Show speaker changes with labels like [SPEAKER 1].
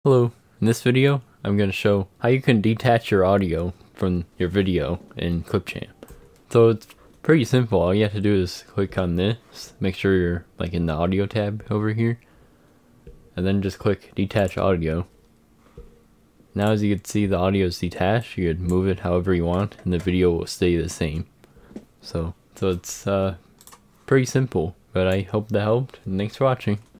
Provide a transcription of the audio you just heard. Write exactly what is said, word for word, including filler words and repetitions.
[SPEAKER 1] Hello, in this video I'm going to show how you can detach your audio from your video in Clipchamp. So it's pretty simple. All you have to do is click on this, make sure you're like in the audio tab over here, and then just click detach audio. Now as you can see, the audio is detached. You can move it however you want and the video will stay the same. So, so it's uh, pretty simple, but I hope that helped, and thanks for watching.